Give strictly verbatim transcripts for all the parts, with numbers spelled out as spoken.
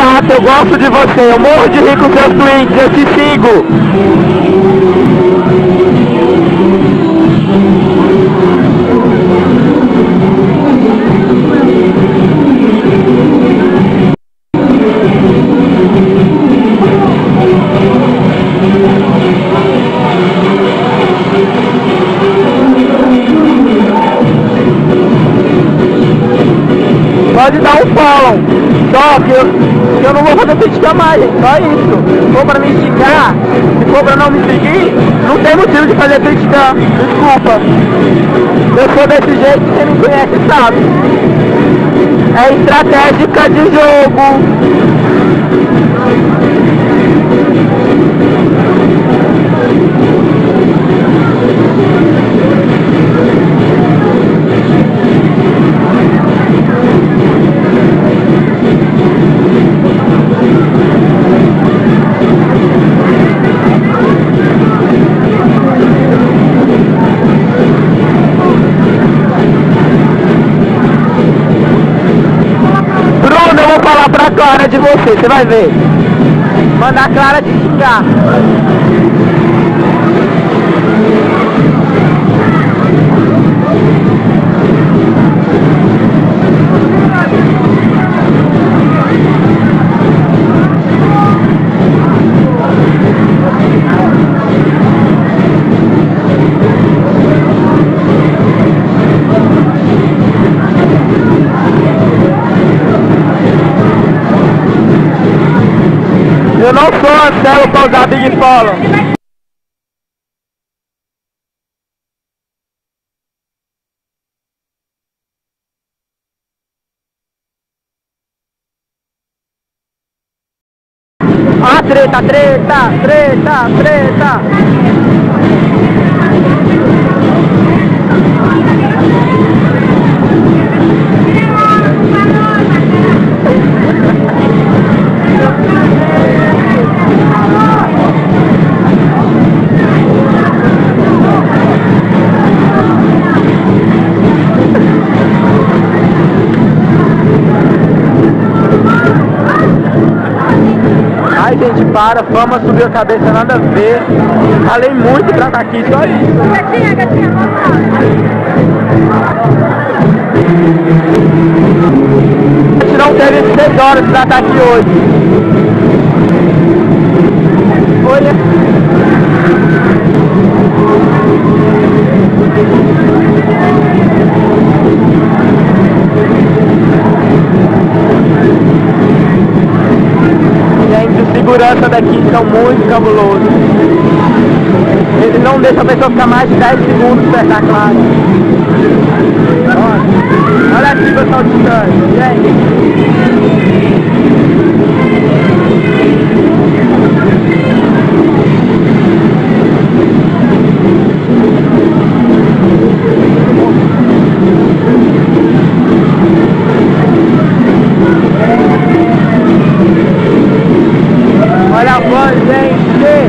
Exato, eu gosto de você, eu morro de rir com seus tweets, eu te sigo. Pode dar um follow, só que eu, eu não vou fazer crítica mais, gente, só isso. Se for pra me xingar, se for pra não me seguir, não tem motivo de fazer crítica, desculpa. Eu sou desse jeito, quem me conhece sabe. É estratégica de jogo. Pra Clara de você, você vai ver. Manda a Clara te xingar. Eu não sou Anselmo pra usar Big Follow. Ah, treta, treta, treta, treta. Ai, gente, para, fama subiu a cabeça, nada a ver. Falei muito pra estar aqui, só isso. Gatinha, gatinha, a gente não teve seis horas pra estar aqui hoje. Olha. Gente, os segurança daqui são muito cabulosos. Eles não deixam a pessoa ficar mais de dez segundos perto da Clara. Olha, olha aqui, pessoal, distante, gente. Olha a van, gente!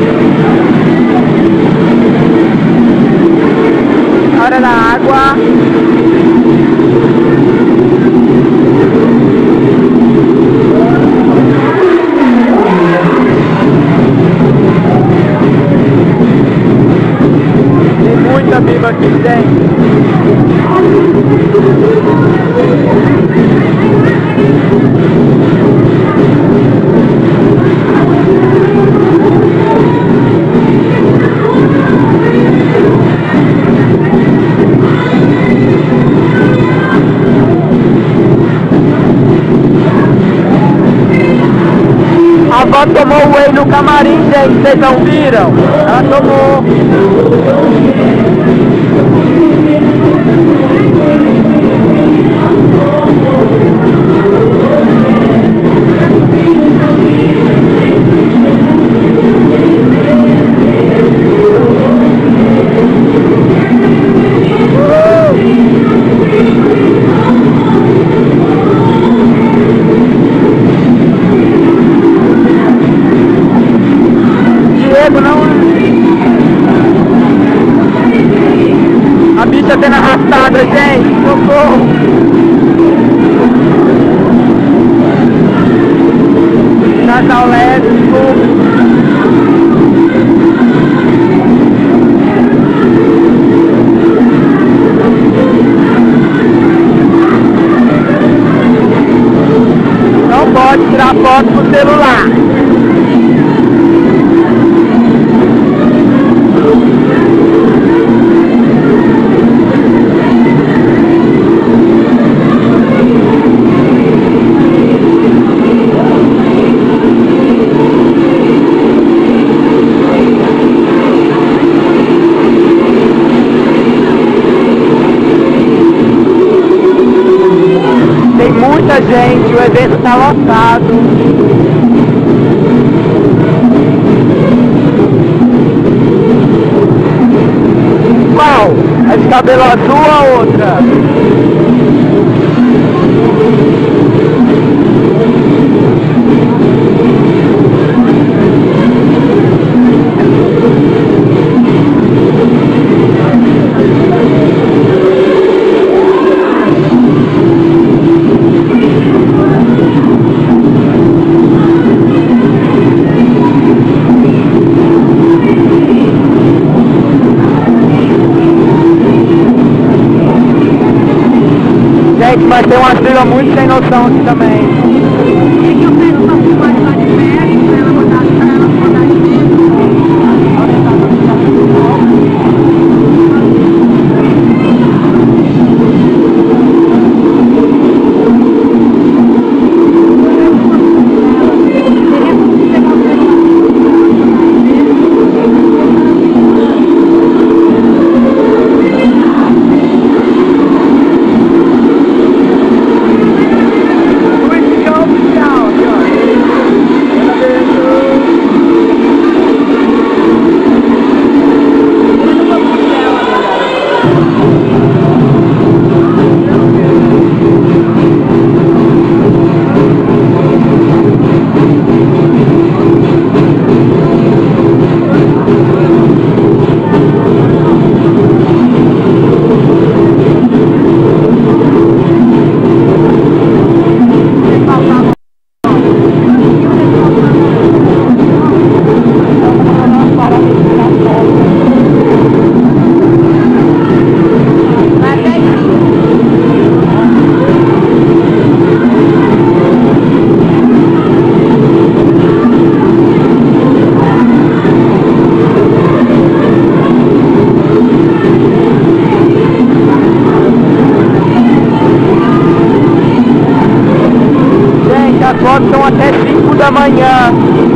Hora da água! Tem muita biba aqui, gente! A avó tomou whey no camarim, gente, vocês não viram? Ela tomou. Diego não. casal lésbico. Não pode tirar foto com o celular. Tem muita gente, o evento está lotado. Qual? A de cabelo azul ou a outra? Gente, mas tem uma fila muito sem noção aqui também. E eu pego pra fumar lá de perto, pra ela botar, pra ela botar de dentro. As fotos são até cinco da manhã.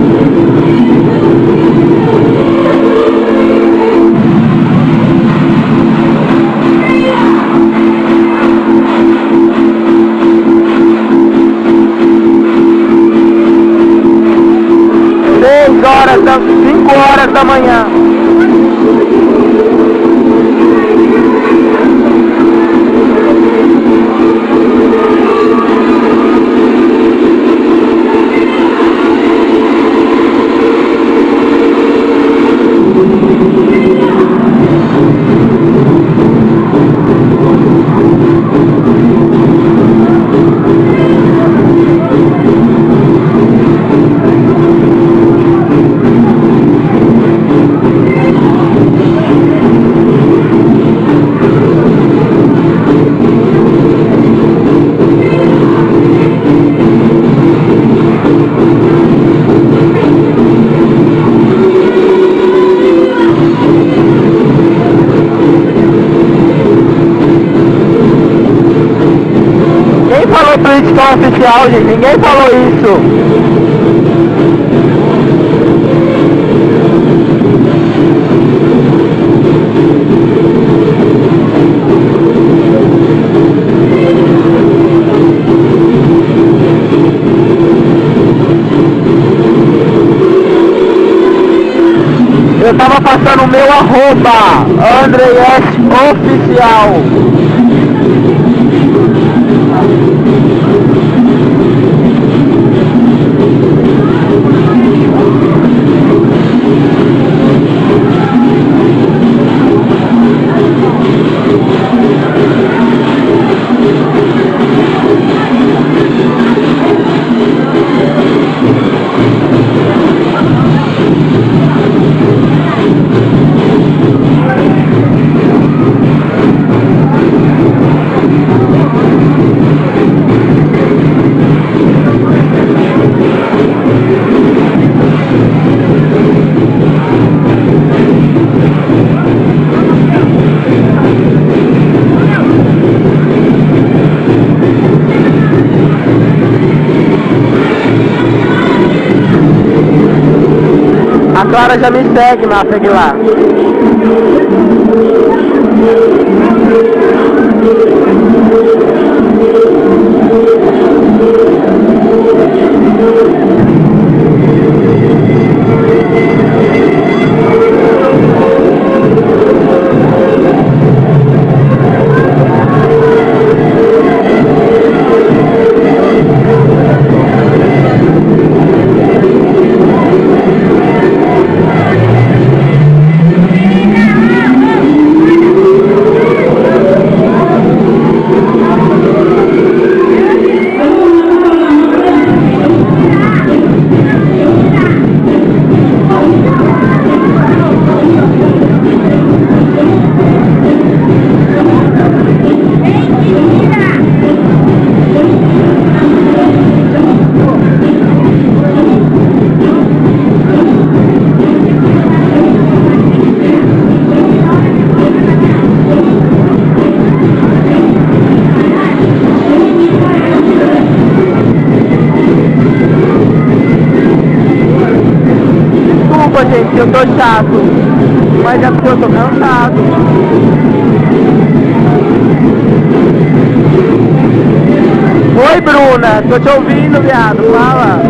Seis horas, da, cinco horas da manhã. Política oficial, gente, ninguém falou isso. Eu tava passando o meu arroba, Andrés Oficial. Clara já me segue, mas segue lá. Gente, eu tô chato, mas é porque eu tô cansado. Oi, Bruna, tô te ouvindo, viado, fala.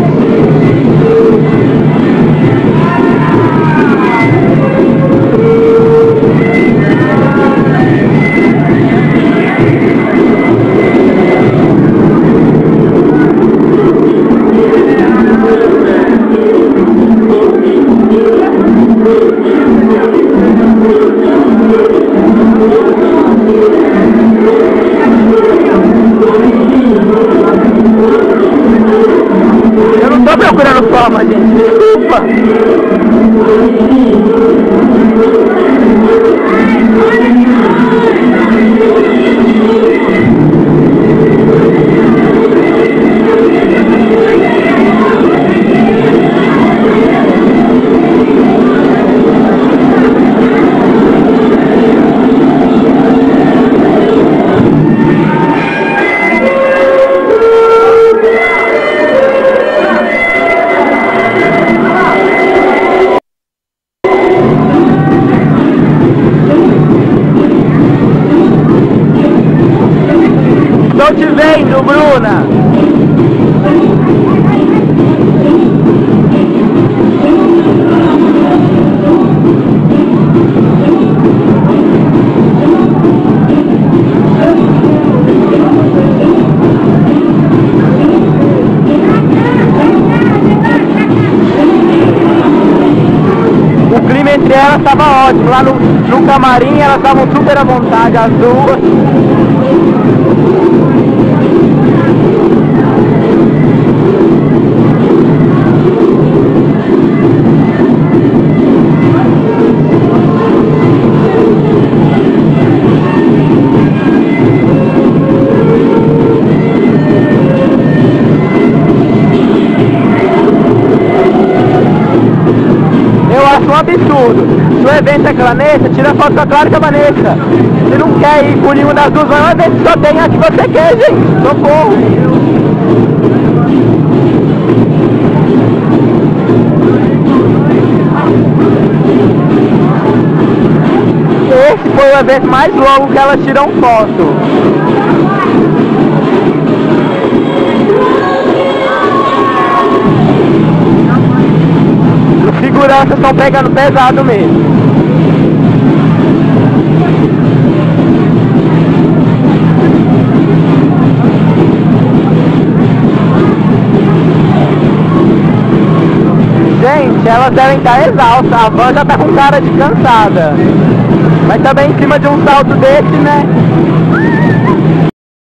Eu não tô procurando forma, gente, desculpa. Tô te vendo, Bruna. O clima entre elas estava ótimo. Lá no, no camarim elas estavam super à vontade, as duas. Um absurdo. Se o evento é Vanessa, tira foto com a Clara e com a Vanessa. Se não quer ir por nenhuma das duas, vai um evento que só tem a que você quer, gente. Socorro. Esse foi o evento mais longo que elas tiram foto. Seguranças estão pegando pesado mesmo. Gente, elas devem estar exaustas. A van já tá com cara de cansada. Mas também em cima de um salto desse, né?